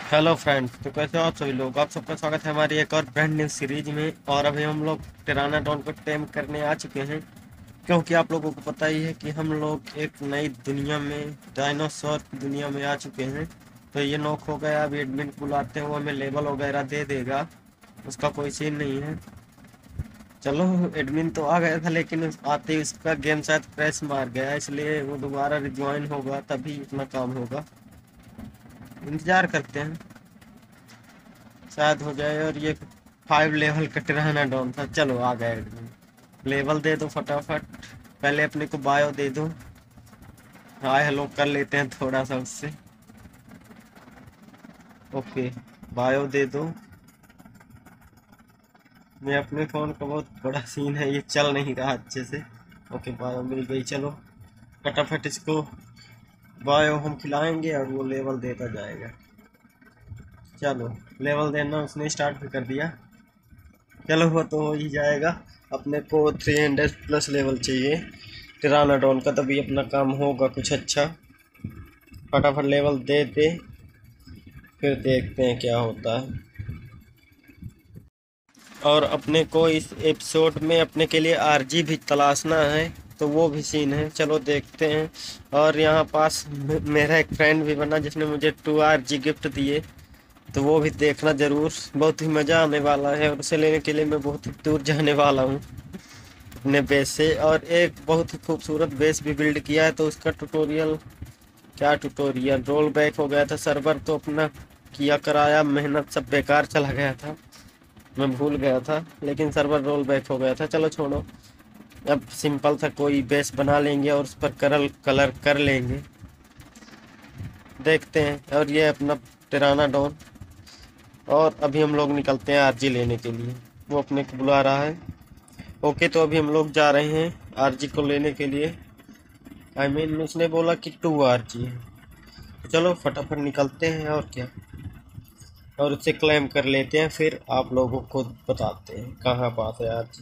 Hello friends, तो कैसे हो आप सभी लोग। आप सबका स्वागत है हमारी एक और ब्रांड न्यू सीरीज में। और अभी हम लोग टिरानाडोन को टेम करने आ चुके हैं, क्योंकि आप लोगों को पता ही है कि हम लोग एक नई दुनिया में, डायनासोर की दुनिया में आ चुके हैं। तो ये नॉक हो गया। अभी एडमिन बुलाते हैं, वो हमें लेवल वगैरह दे देगा, उसका कोई सीन नहीं है। चलो, एडमिन तो आ गया था, लेकिन आते ही उसका गेम शायद क्रैश मार गया, इसलिए वो दोबारा रिज्वाइन होगा तभी इतना काम होगा। इंतजार करते हैं, शायद हो जाए। और ये 5 लेवल का टिरानाडोन था। चलो आ गए एडमिन। लेवल दे दो फटाफट। पहले अपने को बायो दे दो। हाय हेलो कर लेते हैं थोड़ा सा उससे। ओके, बायो दे दो। मैं अपने फ़ोन का बहुत बड़ा सीन है, ये चल नहीं रहा अच्छे से। ओके, बायो मिल गई। चलो फटाफट इसको बायो हम खिलाएंगे और वो लेवल देता जाएगा। चलो, लेवल देना उसने स्टार्ट भी कर दिया। चलो, वो तो हो ही जाएगा। अपने को 300 प्लस लेवल चाहिए टिरानाडोन का, तभी अपना काम होगा कुछ अच्छा। फटाफट लेवल दे दे, फिर देखते हैं क्या होता है। और अपने को इस एपिसोड में अपने के लिए आरजी भी तलाशना है, तो वो भी सीन है। चलो देखते हैं। और यहाँ पास मेरा एक फ्रेंड भी बना जिसने मुझे 2 आरजी गिफ्ट दिए, तो वो भी देखना ज़रूर। बहुत ही मज़ा आने वाला है, और उसे लेने के लिए मैं बहुत ही दूर जाने वाला हूँ अपने बेस से। और एक बहुत ही खूबसूरत बेस भी बिल्ड किया है, तो उसका ट्यूटोरियल, क्या ट्यूटोरियल, रोल बैक हो गया था। सर्वर तो अपना किया कराया, मेहनत सब बेकार चला गया था, मैं भूल गया था, लेकिन सर्वर रोल बैक हो गया था। चलो छोड़ो, अब सिंपल सा कोई बेस बना लेंगे और उस पर कलर कर लेंगे, देखते हैं। और ये अपना टिरानाडोन। और अभी हम लोग निकलते हैं आरजी लेने के लिए, वो अपने को बुला रहा है। ओके, तो अभी हम लोग जा रहे हैं आरजी को लेने के लिए। उसने बोला कि 2 आरजी है, तो चलो फटाफट निकलते हैं और क्या। और उससे क्लेम कर लेते हैं, फिर आप लोगों को बताते हैं कहाँ पास है आरजी।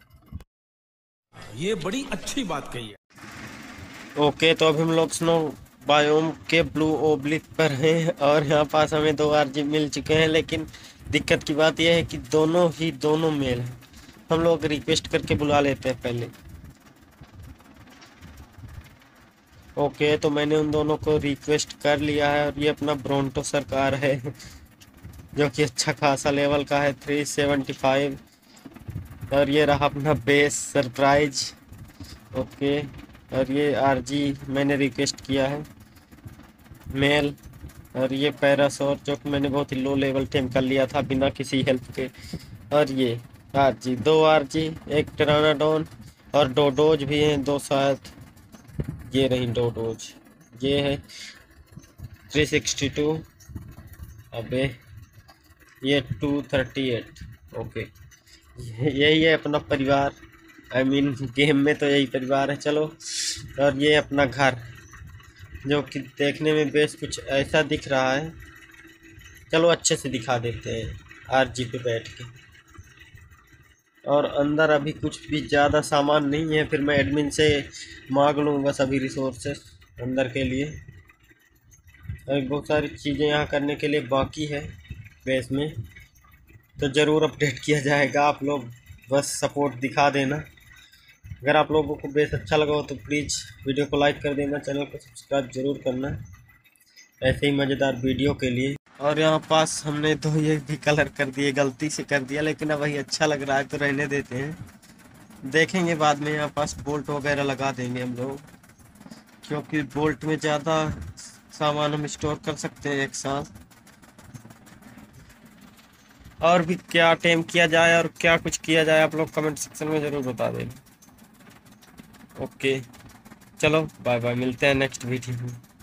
ये बड़ी अच्छी बात कही है। ओके, तो अभी हम लोग स्नो बायोम के ब्लू ओब्लिक पर हैं, और यहाँ पास हमें 2 आरजी मिल चुके हैं। लेकिन दिक्कत की बात यह है कि दोनों मेल हैं। हम लोग रिक्वेस्ट करके बुला लेते हैं पहले। ओके, तो मैंने उन दोनों को रिक्वेस्ट कर लिया है। और ये अपना ब्रोंटो सरकार है जो कि अच्छा खासा लेवल का है, 375। और ये रहा अपना बेस सरप्राइज। ओके, और ये आरजी मैंने रिक्वेस्ट किया है, मेल। और ये पैरासोर जो कि मैंने बहुत ही लो लेवल टेम कर लिया था बिना किसी हेल्प के। और ये आरजी, 2 आरजी, एक टिरानाडोन, और डोडोज भी हैं 2 शायद। ये रही डोडोज, ये है 362। अबे, ये 238। ओके, यही है अपना परिवार। गेम में तो यही परिवार है। चलो, और ये अपना घर जो कि देखने में बेस कुछ ऐसा दिख रहा है। चलो अच्छे से दिखा देते हैं आरजी पे बैठ के। और अंदर अभी कुछ भी ज़्यादा सामान नहीं है, फिर मैं एडमिन से मांग लूँगा सभी रिसोर्सेस अंदर के लिए। और बहुत सारी चीज़ें यहाँ करने के लिए बाकी है बेस में, तो ज़रूर अपडेट किया जाएगा। आप लोग बस सपोर्ट दिखा देना। अगर आप लोगों को बेस अच्छा लगा हो तो प्लीज़ वीडियो को लाइक कर देना, चैनल को सब्सक्राइब जरूर करना ऐसे ही मज़ेदार वीडियो के लिए। और यहाँ पास हमने तो ये भी कलर कर दिए, गलती से कर दिया, लेकिन अब वही अच्छा लग रहा है तो रहने देते हैं। देखेंगे बाद में। यहाँ पास बोल्ट वगैरह लगा देंगे हम लोग, क्योंकि बोल्ट में ज़्यादा सामान हम स्टोर कर सकते हैं एक साथ। और भी क्या टेम किया जाए और क्या कुछ किया जाए, आप लोग कमेंट सेक्शन में ज़रूर बता दें। ओके, चलो बाय बाय, मिलते हैं नेक्स्ट वीडियो में।